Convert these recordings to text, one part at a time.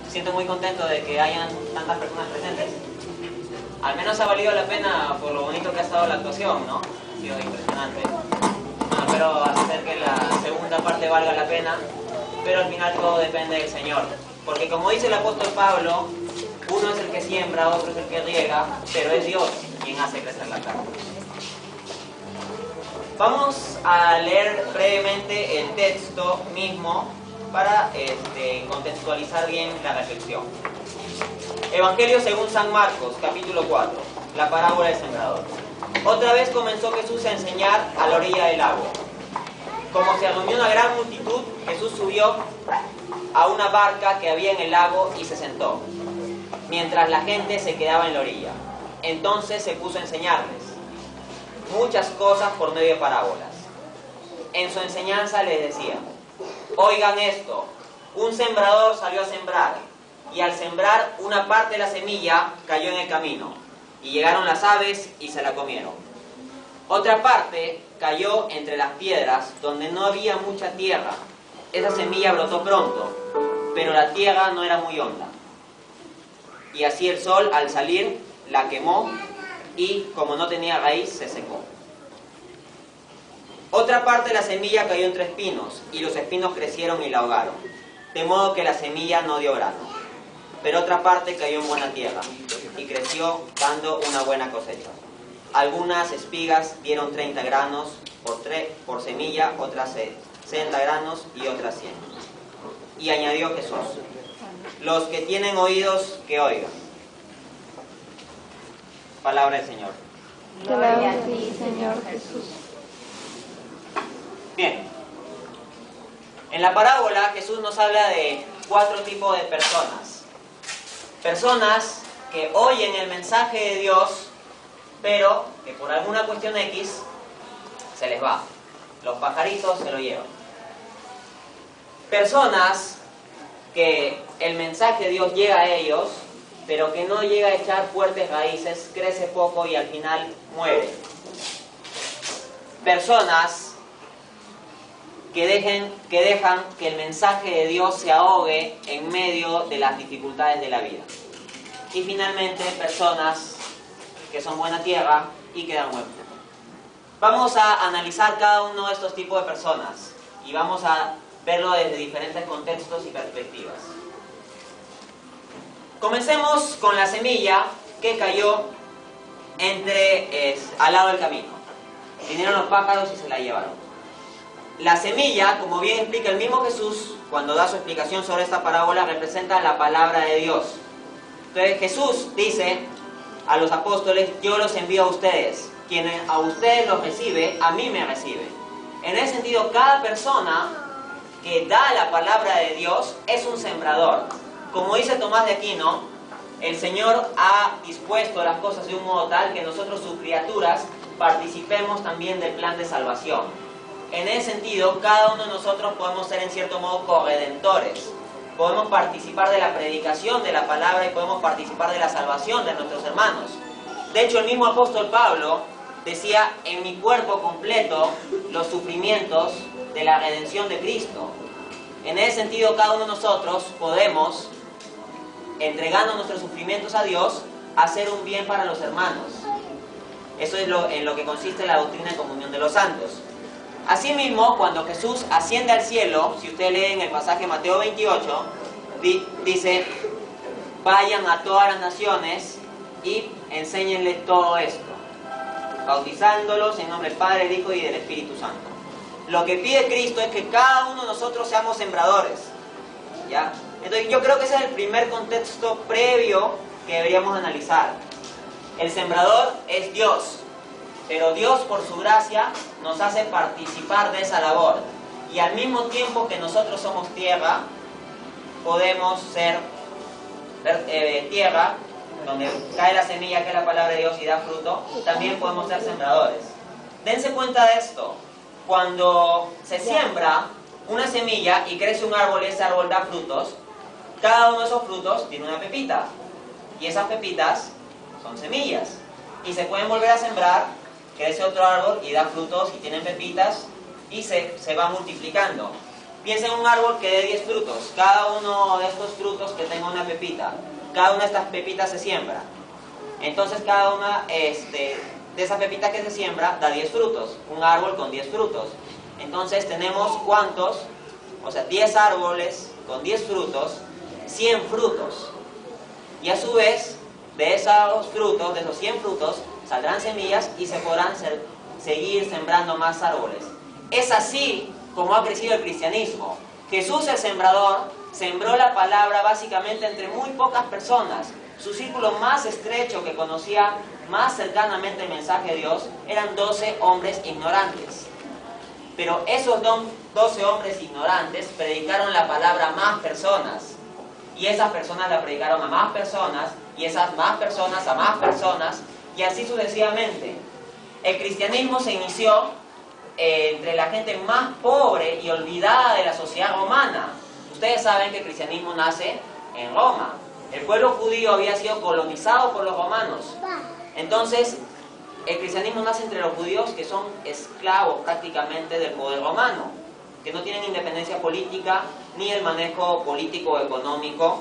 siento muy contento de que hayan tantas personas presentes. Al menos ha valido la pena por lo bonito que ha estado la actuación, ¿no? Ha sido impresionante. No, espero hacer que la segunda parte valga la pena, pero al final todo depende del Señor. Porque como dice el apóstol Pablo, uno es el que siembra, otro es el que riega, pero es Dios quien hace crecer la planta. Vamos a leer brevemente el texto mismo para contextualizar bien la reflexión. Evangelio según San Marcos, capítulo 4, la parábola del sembrador. Otra vez comenzó Jesús a enseñar a la orilla del lago. Como se reunió una gran multitud, Jesús subió a una barca que había en el lago y se sentó, mientras la gente se quedaba en la orilla. Entonces se puso a enseñarles muchas cosas por medio de parábolas. En su enseñanza les decía: oigan esto, un sembrador salió a sembrar, y al sembrar una parte de la semilla cayó en el camino, y llegaron las aves y se la comieron. Otra parte cayó entre las piedras, donde no había mucha tierra. Esa semilla brotó pronto, pero la tierra no era muy honda. Y así el sol, al salir, la quemó, y como no tenía raíz, se secó. Otra parte de la semilla cayó entre espinos, y los espinos crecieron y la ahogaron, de modo que la semilla no dio grano. Pero otra parte cayó en buena tierra, y creció, dando una buena cosecha. Algunas espigas dieron 30 granos por semilla, otras 60 granos y otras 100. Y añadió Jesús: los que tienen oídos, que oigan. Palabra del Señor. Gloria a ti, Señor Jesús. Bien. En la parábola Jesús nos habla de 4 tipos de personas. Personas que oyen el mensaje de Dios, pero que por alguna cuestión X se les va. Los pajaritos se lo llevan. Personas que el mensaje de Dios llega a ellos, pero que no llega a echar fuertes raíces, crece poco y al final muere. Personas que dejan que el mensaje de Dios se ahogue en medio de las dificultades de la vida. Y finalmente, personas que son buena tierra y que dan buen fruto. Vamos a analizar cada uno de estos tipos de personas y vamos a verlo desde diferentes contextos y perspectivas. Comencemos con la semilla que cayó al lado del camino. Vinieron los pájaros y se la llevaron. La semilla, como bien explica el mismo Jesús cuando da su explicación sobre esta parábola, representa la palabra de Dios. Entonces Jesús dice a los apóstoles: yo los envío a ustedes. Quien a ustedes los recibe, a mí me recibe. En ese sentido, cada persona que da la palabra de Dios es un sembrador. Como dice Tomás de Aquino, el Señor ha dispuesto las cosas de un modo tal que nosotros, sus criaturas, participemos también del plan de salvación. En ese sentido, cada uno de nosotros podemos ser en cierto modo corredentores. Podemos participar de la predicación de la palabra y podemos participar de la salvación de nuestros hermanos. De hecho, el mismo apóstol Pablo decía: en mi cuerpo completo los sufrimientos de la redención de Cristo. En ese sentido, cada uno de nosotros podemos, entregando nuestros sufrimientos a Dios, hacer un bien para los hermanos. Eso es en lo que consiste la doctrina de comunión de los santos. Asimismo, cuando Jesús asciende al cielo, si ustedes leen el pasaje de Mateo 28, dice: vayan a todas las naciones y enséñenles todo esto, bautizándolos en nombre del Padre, del Hijo y del Espíritu Santo. Lo que pide Cristo es que cada uno de nosotros seamos sembradores, ¿ya? Entonces yo creo que ese es el primer contexto previo que deberíamos analizar. El sembrador es Dios, pero Dios, por su gracia, nos hace participar de esa labor. Y al mismo tiempo que nosotros somos tierra, podemos ser tierra, donde cae la semilla, que es la palabra de Dios, y da fruto. También podemos ser sembradores. Dense cuenta de esto. Cuando se siembra una semilla y crece un árbol, ese árbol da frutos. Cada uno de esos frutos tiene una pepita. Y esas pepitas son semillas. Y se pueden volver a sembrar, crece otro árbol y da frutos y tienen pepitas y se va multiplicando. Piensa en un árbol que dé 10 frutos. Cada uno de estos frutos que tenga una pepita. Cada una de estas pepitas se siembra. Entonces cada una de esas pepitas que se siembra da 10 frutos. Un árbol con 10 frutos. Entonces tenemos ¿cuántos? O sea, 10 árboles con 10 frutos, 100 frutos. Y a su vez, de esos frutos, de esos 100 frutos, saldrán semillas y se podrán seguir sembrando más árboles. Es así como ha crecido el cristianismo. Jesús, el sembrador, sembró la palabra básicamente entre muy pocas personas. Su círculo más estrecho, que conocía más cercanamente el mensaje de Dios, eran 12 hombres ignorantes. Pero esos 12 hombres ignorantes predicaron la palabra a más personas. Y esas personas la predicaron a más personas, y esas más personas a más personas, y así sucesivamente. El cristianismo se inició entre la gente más pobre y olvidada de la sociedad romana. Ustedes saben que el cristianismo nace en Roma. El pueblo judío había sido colonizado por los romanos. Entonces, el cristianismo nace entre los judíos que son esclavos prácticamente del poder romano, que no tienen independencia política ni el manejo político o económico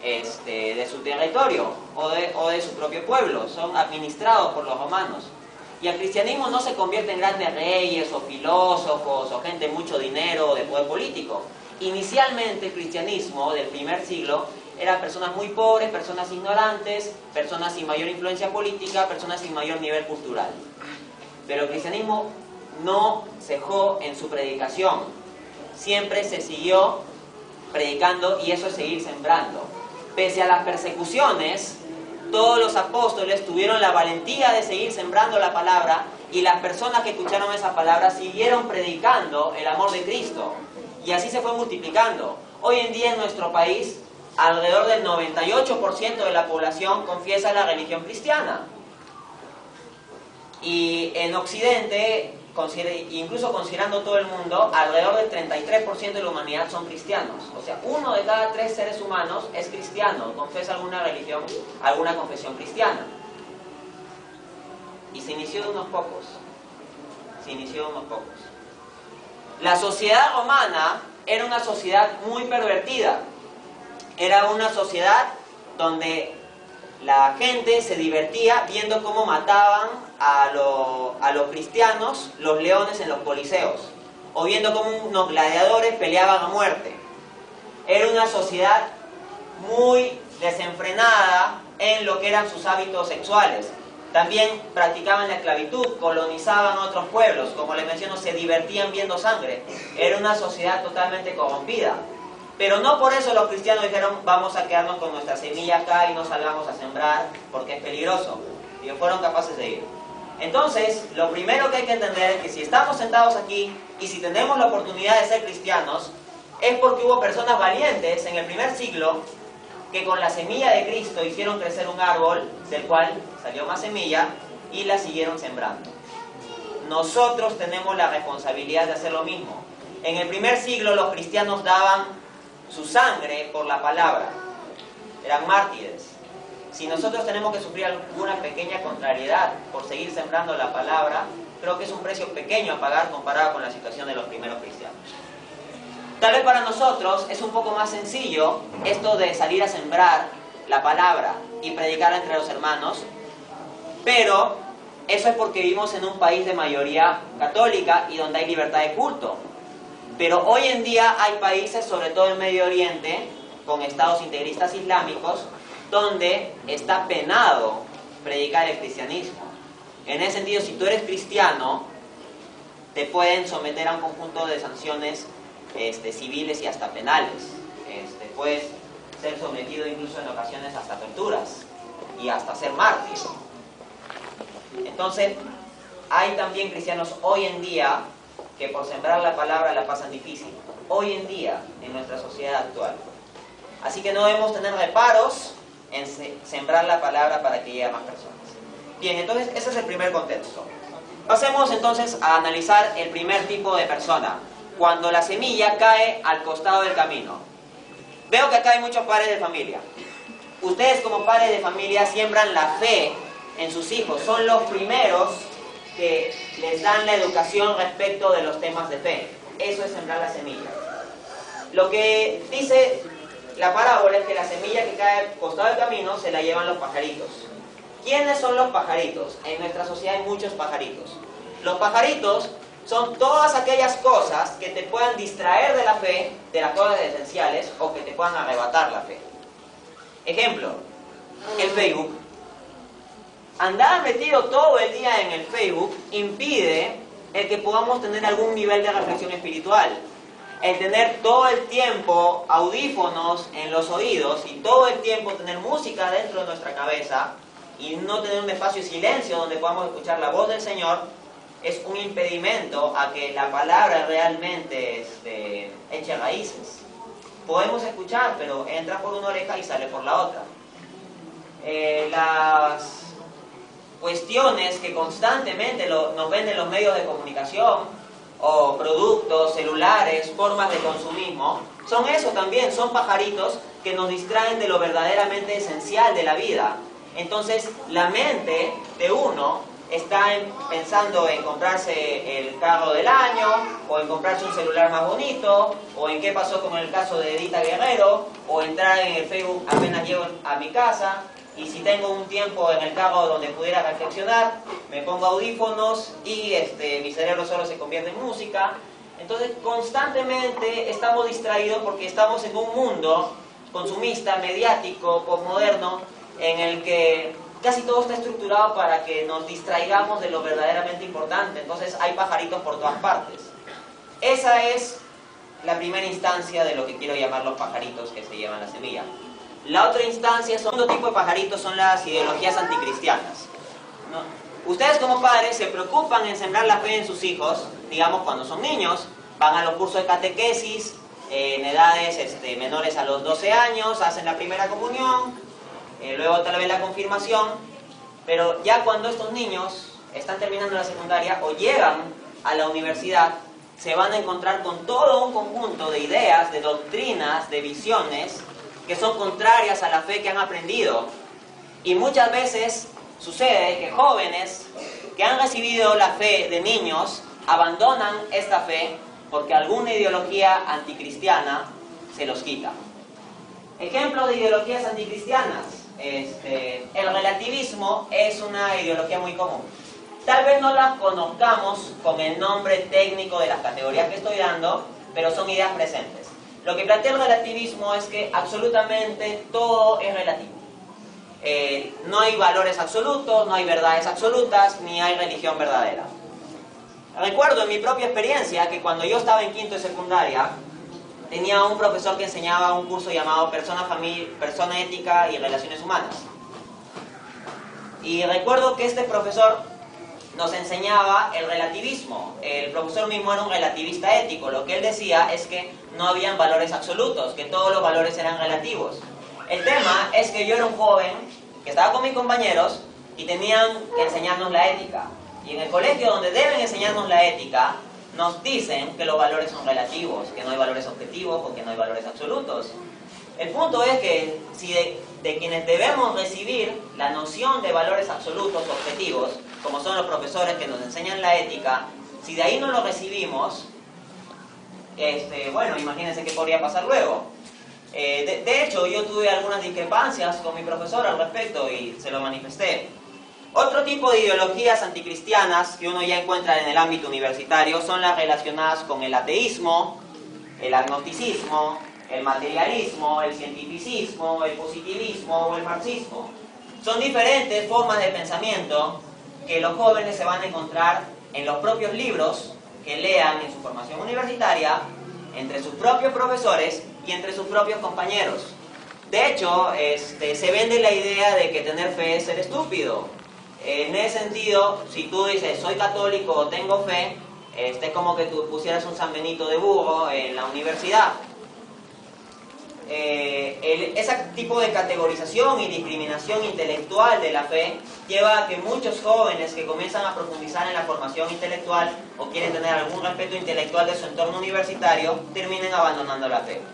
de su territorio o de su propio pueblo. Son administrados por los romanos. Y el cristianismo no se convierte en grandes reyes o filósofos o gente de mucho dinero o de poder político. Inicialmente el cristianismo del primer siglo eran personas muy pobres, personas ignorantes, personas sin mayor influencia política, personas sin mayor nivel cultural. Pero el cristianismo no cejó en su predicación. Siempre se siguió predicando, y eso es seguir sembrando. Pese a las persecuciones, todos los apóstoles tuvieron la valentía de seguir sembrando la palabra, y las personas que escucharon esa palabra siguieron predicando el amor de Cristo. Y así se fue multiplicando. Hoy en día en nuestro país, alrededor del 98% de la población confiesa la religión cristiana. Y en Occidente, incluso considerando todo el mundo, alrededor del 33% de la humanidad son cristianos. O sea, 1 de cada 3 seres humanos es cristiano, confiesa alguna religión, alguna confesión cristiana. Y se inició de unos pocos. La sociedad romana era una sociedad muy pervertida. Era una sociedad donde la gente se divertía viendo cómo mataban a los cristianos, los leones en los coliseos, o viendo cómo unos gladiadores peleaban a muerte. Era una sociedad muy desenfrenada en lo que eran sus hábitos sexuales. También practicaban la esclavitud, colonizaban otros pueblos, como les menciono, se divertían viendo sangre. Era una sociedad totalmente corrompida. Pero no por eso los cristianos dijeron, vamos a quedarnos con nuestra semilla acá y no salgamos a sembrar porque es peligroso. Y fueron capaces de ir. Entonces, lo primero que hay que entender es que si estamos sentados aquí y si tenemos la oportunidad de ser cristianos, es porque hubo personas valientes en el primer siglo que con la semilla de Cristo hicieron crecer un árbol del cual salió más semilla y la siguieron sembrando. Nosotros tenemos la responsabilidad de hacer lo mismo. En el primer siglo los cristianos daban su sangre por la palabra. Eran mártires. Si nosotros tenemos que sufrir alguna pequeña contrariedad por seguir sembrando la palabra, creo que es un precio pequeño a pagar comparado con la situación de los primeros cristianos. Tal vez para nosotros es un poco más sencillo esto de salir a sembrar la palabra y predicar entre los hermanos, pero eso es porque vivimos en un país de mayoría católica y donde hay libertad de culto. Pero hoy en día hay países, sobre todo en Medio Oriente, con estados integristas islámicos, donde está penado predicar el cristianismo. En ese sentido, si tú eres cristiano, te pueden someter a un conjunto de sanciones civiles y hasta penales. Puedes ser sometido incluso en ocasiones hasta torturas y hasta ser mártir. Entonces, hay también cristianos hoy en día que por sembrar la palabra la pasan difícil. Hoy en día, en nuestra sociedad actual. Así que no debemos tener reparos en sembrar la palabra para que llegue a más personas. Bien, entonces ese es el primer contexto. Pasemos entonces a analizar el primer tipo de persona. Cuando la semilla cae al costado del camino. Veo que acá hay muchos padres de familia. Ustedes como padres de familia siembran la fe en sus hijos. Son los primeros que les dan la educación respecto de los temas de fe. Eso es sembrar la semilla. Lo que dice la parábola es que la semilla que cae al costado del camino se la llevan los pajaritos. ¿Quiénes son los pajaritos? En nuestra sociedad hay muchos pajaritos. Los pajaritos son todas aquellas cosas que te puedan distraer de la fe, de las cosas esenciales, o que te puedan arrebatar la fe. Ejemplo, el Facebook. Andar metido todo el día en el Facebook impide el que podamos tener algún nivel de reflexión espiritual. El tener todo el tiempo audífonos en los oídos y todo el tiempo tener música dentro de nuestra cabeza y no tener un espacio de silencio donde podamos escuchar la voz del Señor es un impedimento a que la palabra realmente eche raíces. Podemos escuchar, pero entra por una oreja y sale por la otra. Las cuestiones que constantemente nos venden los medios de comunicación, o productos, celulares, formas de consumismo, son eso también, son pajaritos que nos distraen de lo verdaderamente esencial de la vida. Entonces, la mente de uno está pensando en comprarse el carro del año, o en comprarse un celular más bonito, o en qué pasó con el caso de Edita Guerrero, o entrar en el Facebook apenas llego a mi casa, y si tengo un tiempo en el carro donde pudiera reflexionar, me pongo audífonos y mi cerebro solo se convierte en música. Entonces, constantemente estamos distraídos porque estamos en un mundo consumista, mediático, postmoderno, en el que casi todo está estructurado para que nos distraigamos de lo verdaderamente importante. Entonces hay pajaritos por todas partes. Esa es la primera instancia de lo que quiero llamar los pajaritos que se llevan la semilla. La otra instancia, segundo tipo de pajaritos, son las ideologías anticristianas, ¿no? Ustedes como padres se preocupan en sembrar la fe en sus hijos, digamos cuando son niños, van a los cursos de catequesis, en edades menores a los 12 años, hacen la primera comunión, luego tal vez la confirmación, pero ya cuando estos niños están terminando la secundaria o llegan a la universidad, se van a encontrar con todo un conjunto de ideas, de doctrinas, de visiones, que son contrarias a la fe que han aprendido. Y muchas veces sucede que jóvenes que han recibido la fe de niños abandonan esta fe porque alguna ideología anticristiana se los quita. Ejemplo de ideologías anticristianas. El relativismo es una ideología muy común. Tal vez no la conozcamos con el nombre técnico de las categorías que estoy dando, pero son ideas presentes. Lo que plantea el relativismo es que absolutamente todo es relativo. No hay valores absolutos, no hay verdades absolutas, ni hay religión verdadera. Recuerdo en mi propia experiencia que cuando yo estaba en quinto de secundaria, tenía un profesor que enseñaba un curso llamado Persona Ética y Relaciones Humanas. Y recuerdo que este profesor nos enseñaba el relativismo. El profesor mismo era un relativista ético. Lo que él decía es que no habían valores absolutos, que todos los valores eran relativos. El tema es que yo era un joven que estaba con mis compañeros y tenían que enseñarnos la ética. Y en el colegio donde deben enseñarnos la ética, nos dicen que los valores son relativos, que no hay valores objetivos o que no hay valores absolutos. El punto es que si de quienes debemos recibir la noción de valores absolutos objetivos, como son los profesores que nos enseñan la ética, si de ahí no lo recibimos, bueno, imagínense qué podría pasar luego. De hecho, yo tuve algunas discrepancias con mi profesor al respecto y se lo manifesté. Otro tipo de ideologías anticristianas que uno ya encuentra en el ámbito universitario son las relacionadas con el ateísmo, el agnosticismo, el materialismo, el cientificismo, el positivismo o el marxismo. Son diferentes formas de pensamiento que los jóvenes se van a encontrar en los propios libros que lean en su formación universitaria, entre sus propios profesores y entre sus propios compañeros. De hecho, se vende la idea de que tener fe es ser estúpido. En ese sentido, si tú dices, soy católico o tengo fe, es como que tú pusieras un San Benito de burro en la universidad. Ese tipo de categorización y discriminación intelectual de la fe lleva a que muchos jóvenes que comienzan a profundizar en la formación intelectual o quieren tener algún respeto intelectual de su entorno universitario, terminen abandonando la fe.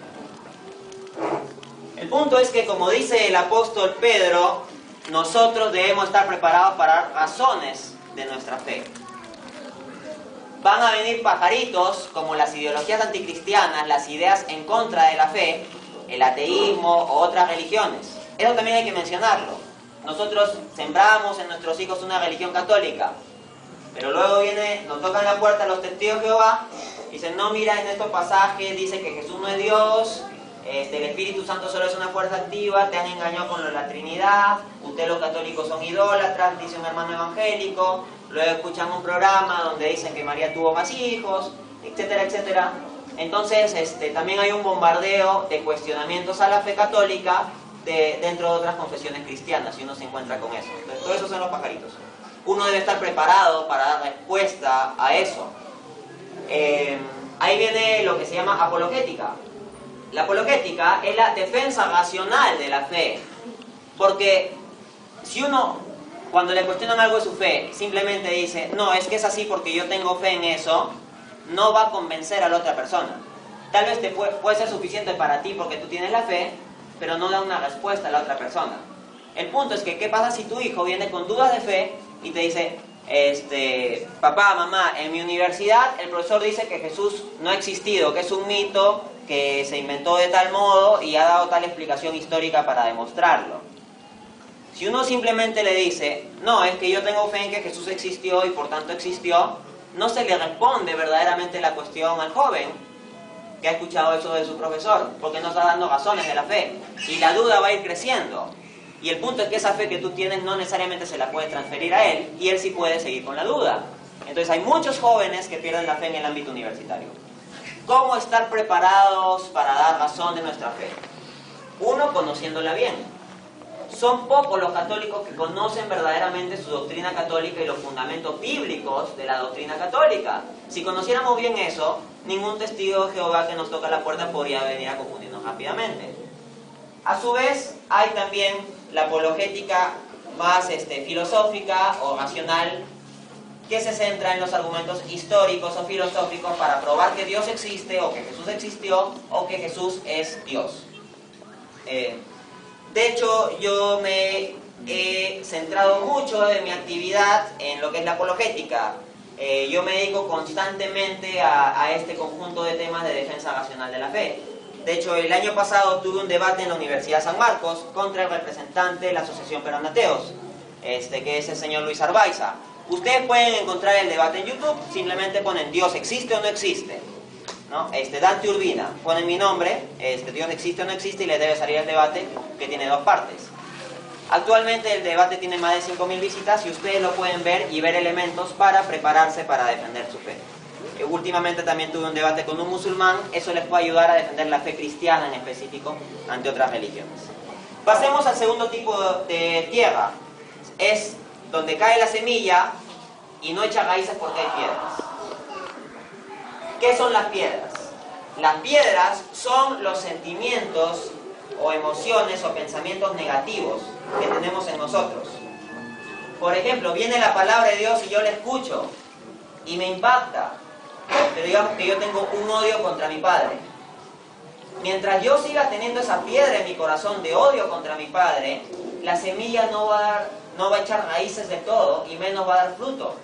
El punto es que, como dice el apóstol Pedro, nosotros debemos estar preparados para razones de nuestra fe. van a venir pajaritos como las ideologías anticristianas, las ideas en contra de la fe, el ateísmo o otras religiones. Eso también hay que mencionarlo. Nosotros sembramos en nuestros hijos una religión católica, pero luego nos tocan la puerta los testigos de Jehová, y dicen, no, mira, en estos pasajes dice que Jesús no es Dios, el Espíritu Santo solo es una fuerza activa, te han engañado con lo de la Trinidad, ustedes los católicos son idólatras, dice un hermano evangélico, luego escuchan un programa donde dicen que María tuvo más hijos, etcétera, etcétera. Entonces, también hay un bombardeo de cuestionamientos a la fe católica dentro de otras confesiones cristianas, y uno se encuentra con eso. Entonces, todo eso son los pajaritos. Uno debe estar preparado para dar respuesta a eso. Ahí viene lo que se llama apologética. La apologética es la defensa racional de la fe. Porque si uno, cuando le cuestionan algo de su fe, simplemente dice, no, es que es así porque yo tengo fe en eso, no va a convencer a la otra persona. Tal vez puede ser suficiente para ti porque tú tienes la fe, pero no da una respuesta a la otra persona. El punto es que, ¿qué pasa si tu hijo viene con dudas de fe y te dice, papá, mamá, en mi universidad el profesor dice que Jesús no ha existido, que es un mito, que se inventó de tal modo y ha dado tal explicación histórica para demostrarlo? Si uno simplemente le dice, no, es que yo tengo fe en que Jesús existió y por tanto existió, no se le responde verdaderamente la cuestión al joven que ha escuchado eso de su profesor, porque no está dando razones de la fe, y la duda va a ir creciendo. Y el punto es que esa fe que tú tienes no necesariamente se la puedes transferir a él, y él sí puede seguir con la duda. Entonces hay muchos jóvenes que pierden la fe en el ámbito universitario. ¿Cómo estar preparados para dar razón de nuestra fe? Uno, conociéndola bien. Son pocos los católicos que conocen verdaderamente su doctrina católica y los fundamentos bíblicos de la doctrina católica. Si conociéramos bien eso, ningún testigo de Jehová que nos toca la puerta podría venir a confundirnos rápidamente. A su vez, hay también la apologética más filosófica o racional, que se centra en los argumentos históricos o filosóficos para probar que Dios existe, o que Jesús existió, o que Jesús es Dios. De hecho, yo me he centrado mucho de mi actividad en lo que es la apologética. Yo me dedico constantemente a este conjunto de temas de defensa racional de la fe. De hecho, el año pasado tuve un debate en la Universidad San Marcos contra el representante de la Asociación Peruana de Ateos, que es el señor Luis Arbaiza. Ustedes pueden encontrar el debate en YouTube, simplemente ponen Dios existe o no existe, ¿no? Dante Urbina, ponen mi nombre, Dios existe o no existe, y les debe salir el debate, que tiene dos partes. Actualmente el debate tiene más de 5.000 visitas, y ustedes lo pueden ver y ver elementos para prepararse para defender su fe. Últimamente también tuve un debate con un musulmán, eso les puede ayudar a defender la fe cristiana en específico ante otras religiones. Pasemos al segundo tipo de tierra. Es donde cae la semilla y no echa raíces porque hay piedras. ¿Qué son las piedras? Las piedras son los sentimientos o emociones o pensamientos negativos que tenemos en nosotros. Por ejemplo, viene la palabra de Dios y yo la escucho y me impacta, pero digamos que yo tengo un odio contra mi padre. Mientras yo siga teniendo esa piedra en mi corazón de odio contra mi padre, la semilla no va a echar raíces de todo, y menos va a dar fruto.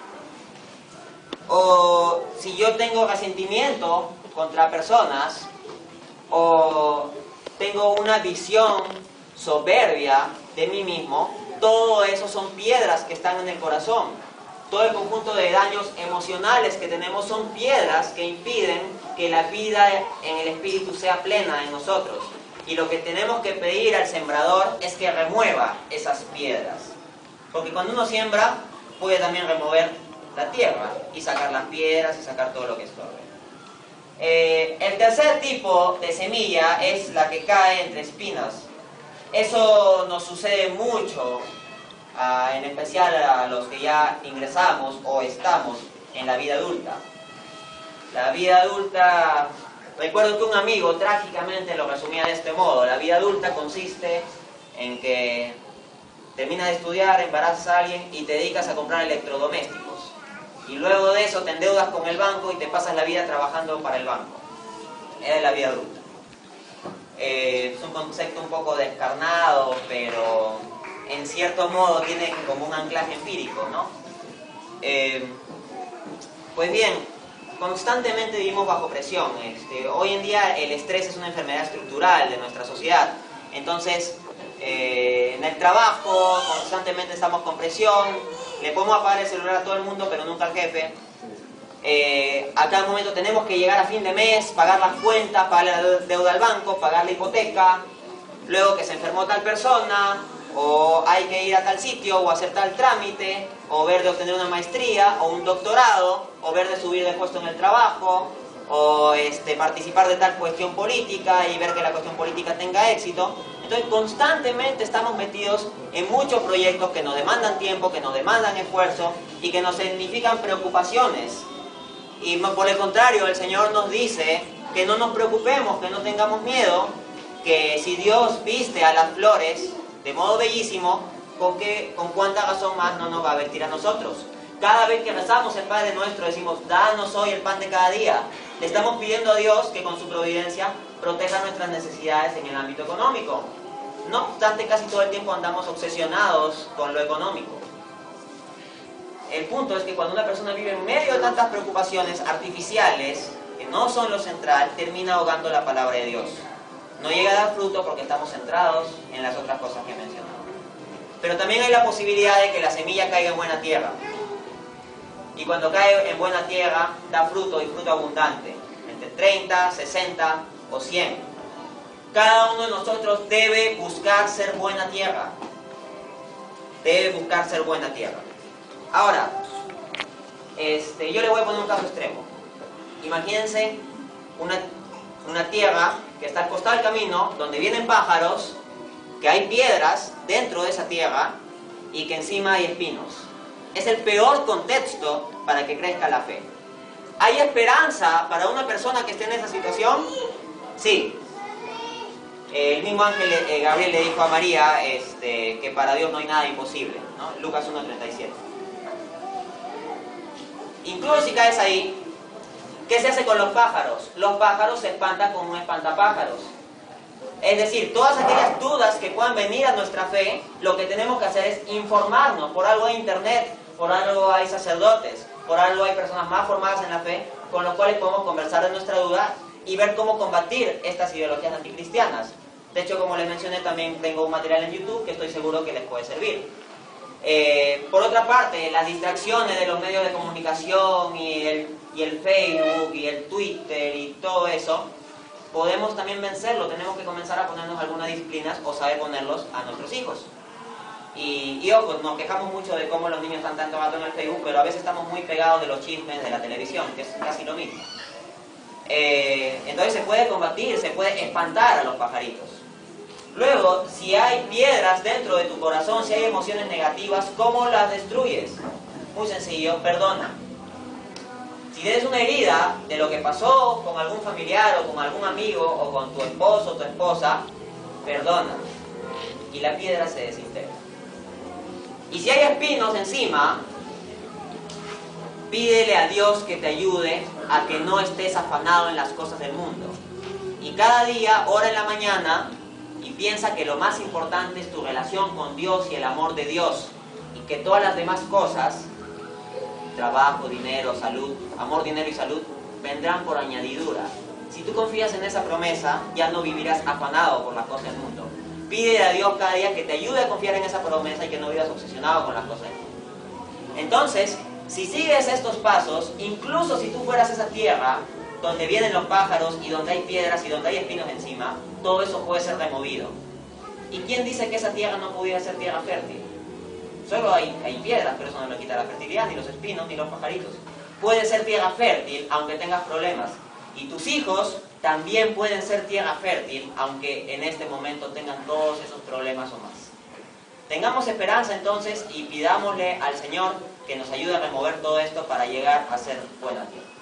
O si yo tengo resentimiento contra personas, o tengo una visión soberbia de mí mismo, todo eso son piedras que están en el corazón. Todo el conjunto de daños emocionales que tenemos son piedras que impiden que la vida en el Espíritu sea plena en nosotros. Y lo que tenemos que pedir al sembrador es que remueva esas piedras. Porque cuando uno siembra, puede también remover la tierra y sacar las piedras y sacar todo lo que estorbe. El tercer tipo de semilla es la que cae entre espinas. Eso nos sucede mucho, en especial a los que ya ingresamos o estamos en la vida adulta. La vida adulta, recuerdo que un amigo trágicamente lo resumía de este modo: la vida adulta consiste en que terminas de estudiar, embarazas a alguien y te dedicas a comprar electrodomésticos. Y luego de eso te endeudas con el banco y te pasas la vida trabajando para el banco. Esa es la vida adulta. Es un concepto un poco descarnado, pero en cierto modo tiene como un anclaje empírico, ¿no? Pues bien, constantemente vivimos bajo presión. Hoy en día el estrés es una enfermedad estructural de nuestra sociedad. Entonces, en el trabajo constantemente estamos con presión, le podemos apagar el celular a todo el mundo, pero nunca al jefe. A cada momento tenemos que llegar a fin de mes, pagar las cuentas, pagar la deuda al banco, pagar la hipoteca, luego que se enfermó tal persona, o hay que ir a tal sitio, o hacer tal trámite, o ver de obtener una maestría, o un doctorado, o ver de subir de puesto en el trabajo, o participar de tal cuestión política y ver que la cuestión política tenga éxito. Entonces constantemente estamos metidos en muchos proyectos que nos demandan tiempo, que nos demandan esfuerzo y que nos significan preocupaciones. Y por el contrario, el Señor nos dice que no nos preocupemos, que no tengamos miedo, que si Dios viste a las flores de modo bellísimo, con cuánta razón más no nos va a vestir a nosotros. Cada vez que rezamos el Padre Nuestro decimos, danos hoy el pan de cada día. Le estamos pidiendo a Dios que con su providencia proteja nuestras necesidades en el ámbito económico. No obstante, casi todo el tiempo andamos obsesionados con lo económico. El punto es que cuando una persona vive en medio de tantas preocupaciones artificiales, que no son lo central, termina ahogando la palabra de Dios. No llega a dar fruto porque estamos centrados en las otras cosas que he mencionado. Pero también hay la posibilidad de que la semilla caiga en buena tierra. Y cuando cae en buena tierra, da fruto y fruto abundante. Entre 30, 60 o 100. Cada uno de nosotros debe buscar ser buena tierra. Debe buscar ser buena tierra. Ahora, yo le voy a poner un caso extremo. Imagínense una tierra que está al costado del camino, donde vienen pájaros, que hay piedras dentro de esa tierra y que encima hay espinos. Es el peor contexto para que crezca la fe. ¿Hay esperanza para una persona que esté en esa situación? Sí. El mismo ángel Gabriel le dijo a María que para Dios no hay nada imposible, ¿no? Lucas 1:37. Incluso si caes ahí, ¿qué se hace con los pájaros? Los pájaros se espantan con un espantapájaros. Es decir, todas aquellas dudas que puedan venir a nuestra fe, lo que tenemos que hacer es informarnos. Por algo hay internet, por algo hay sacerdotes, por algo hay personas más formadas en la fe, con los cuales podemos conversar de nuestra duda y ver cómo combatir estas ideologías anticristianas. De hecho, como les mencioné, también tengo un material en YouTube que estoy seguro que les puede servir. Por otra parte, las distracciones de los medios de comunicación y el Facebook y el Twitter y todo eso, podemos también vencerlo. Tenemos que comenzar a ponernos algunas disciplinas o saber ponerlos a nuestros hijos. Y ojo, nos quejamos mucho de cómo los niños están tanto rato en el Facebook, pero a veces estamos muy pegados de los chismes de la televisión, que es casi lo mismo. Entonces se puede combatir, se puede espantar a los pajaritos. Luego, si hay piedras dentro de tu corazón, si hay emociones negativas, ¿cómo las destruyes? Muy sencillo, perdona. Si tienes una herida de lo que pasó con algún familiar o con algún amigo o con tu esposo o tu esposa, perdona. Y la piedra se desintegra. Y si hay espinos encima, pídele a Dios que te ayude a que no estés afanado en las cosas del mundo. Y cada día, ora en la mañana, y piensa que lo más importante es tu relación con Dios y el amor de Dios, y que todas las demás cosas, trabajo, dinero, salud, amor, dinero y salud, vendrán por añadidura. Si tú confías en esa promesa, ya no vivirás afanado por las cosas del mundo. Pídele a Dios cada día que te ayude a confiar en esa promesa y que no vivas obsesionado con las cosas del mundo. Entonces, si sigues estos pasos, incluso si tú fueras esa tierra donde vienen los pájaros y donde hay piedras y donde hay espinos encima, todo eso puede ser removido. ¿Y quién dice que esa tierra no pudiera ser tierra fértil? Solo hay piedras, pero eso no le quita la fertilidad, ni los espinos, ni los pajaritos. Puede ser tierra fértil, aunque tengas problemas. Y tus hijos también pueden ser tierra fértil, aunque en este momento tengan todos esos problemas o más. Tengamos esperanza entonces y pidámosle al Señor que nos ayude a remover todo esto para llegar a ser buena tierra.